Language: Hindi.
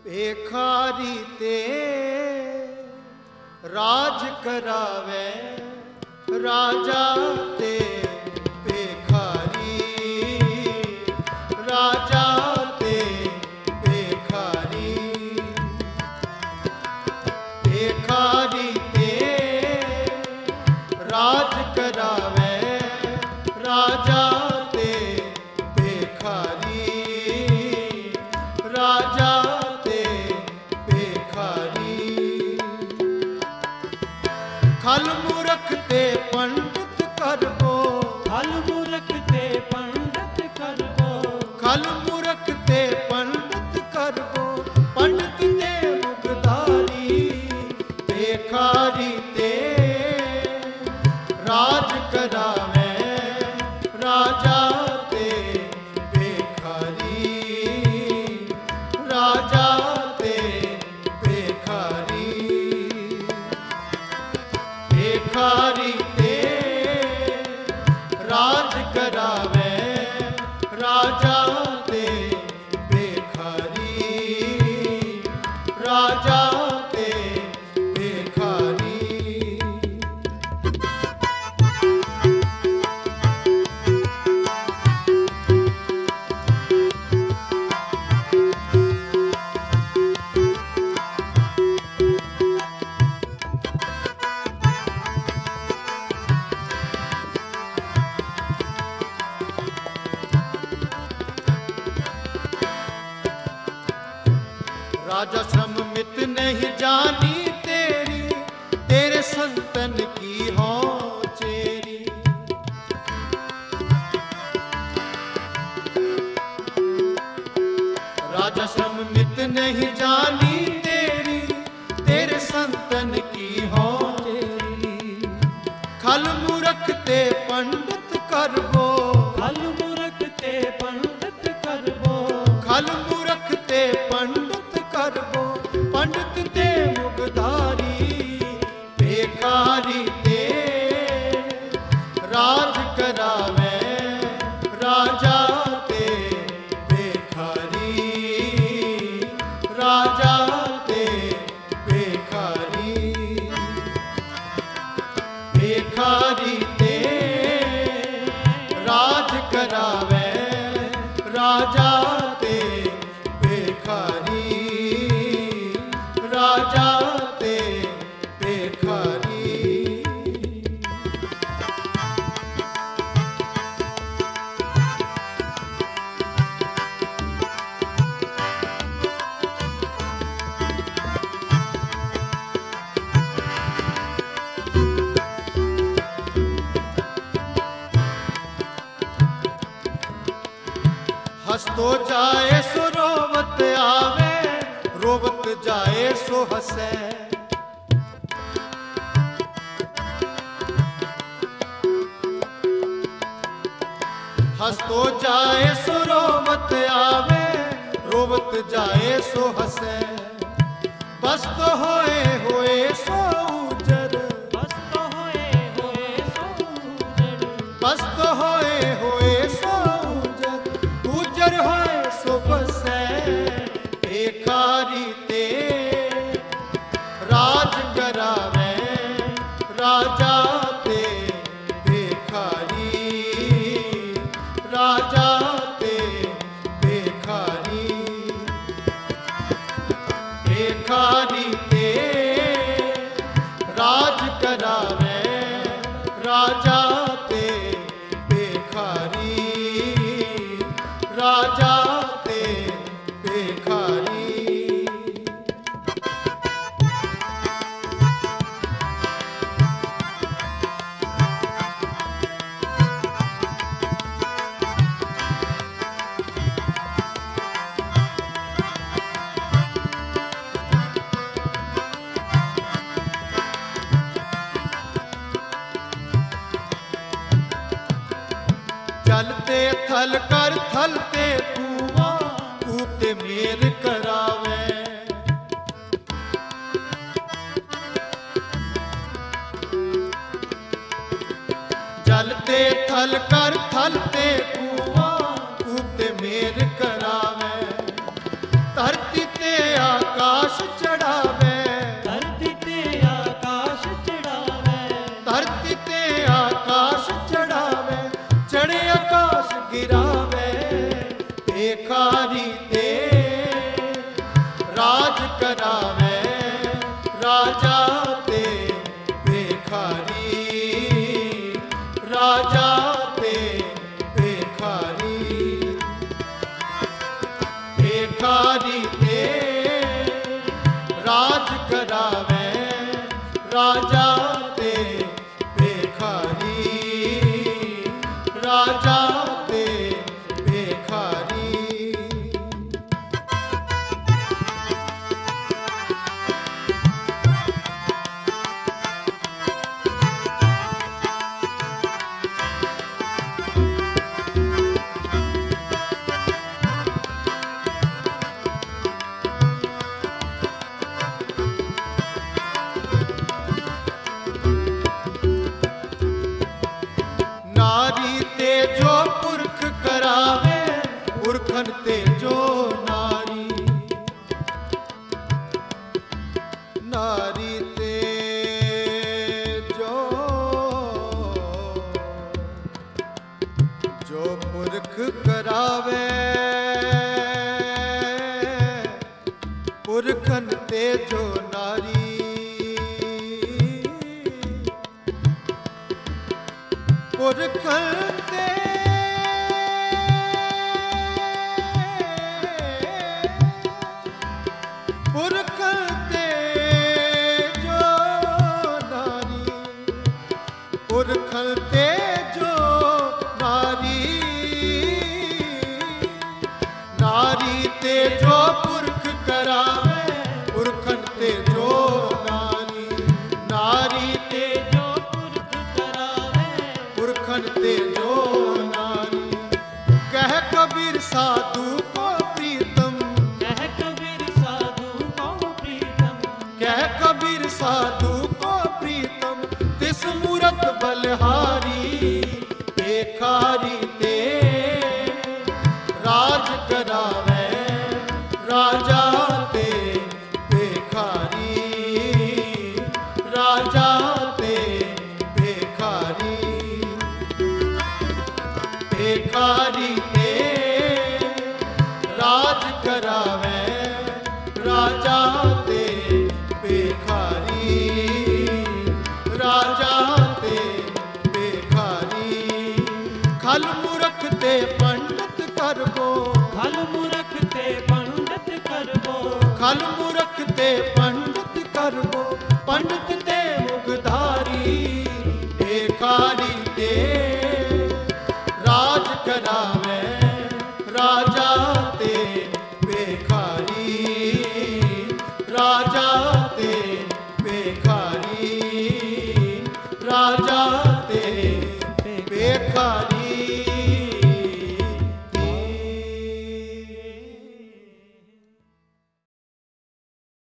भिखारी ते राज करावे राजा ते भिखारी, राजा ते भिखारी। भिखारी ते राज करावे राजा ते भिखारी, राजा ते भिखारी। खल मूरख ते पंडित करबो, खल मूरख ते पंडित करबो, खल मूरख ते पंडित करबो, पंडित ते मुगधारी। भिखारी ते राज करावे राजा ते भिखारी, राजा ते भिखारी। भिखारी ते राज करावे राजा ते भिखारी, राजा ते भिखारी। राजा श्रम मित नहीं जानी तेरी, तेरे संतन की हो चेरी। राजा श्रम मित नहीं जानी तेरी, तेरे संतन की हो चेरी। खल मूरख ते पंडित करबो, खल मूरख ते पंडित करबो, खल मूरख ते पंडित करबो, पंडित ते मुगधारी। भिखारी ते राज करावे राजा ते भिखारी, राजा ते भिखारी। भिखारी ते राज करावे राजा ते भिखारी, राजा ते भिखारी। हंसतो जाए सो रोवत आवे, रोवत जाए सो हंसे। हंसतो जाए सो रोवत आवे, रोवत जाए सो हंसे। बस तो होए होए सो उजर, बस तो होए होए सो उजड़, बस तो होए होए सो उजर, उजर होए सो बसे। भिखारी ते राज करावे राजा ते भिखारी, राजा ते भिखारी। भिखारी ते राज करावे राजा ते भिखारी, राजा ते भिखारी। चलते थल कर थलते कुआं, कूपते मेर करावे। चलते थल कर थलते कुआं, कूपते मेर करावे। धरती ते आ भिखारी ते राज करावे राजा ते भिखारी राजा ते भिखारी भिखारी ते राज करावे राजा ते भिखारी राजा ते भिखारी नारी ते जो पुरख करावे पुरखन ते जो नारी नारी ते जो पुरख करावे पुरखन ते जो नारी पुरखन ते पुरखन ते जो नारी पुरखन ते जो नारी नारी ते जो पुरख करावे पुरखन ते जो नारी नारी ते जो पुरख करावे पुरखन ते जो नारी कह कबीर साधु को प्रीतम कह कबीर साधु को प्रीतम कह कबीर साधु को प्रीतम तिस मूरत बलहारी भिखारी ते राज करावे राजा ते भिखारी राजा ते भिखारी भिखारी ते राज करावे राजा ते भिखारी राजा ते भिखारी खल मूरख ते पंडित करबो खल मूरख ते पंडित करबो खल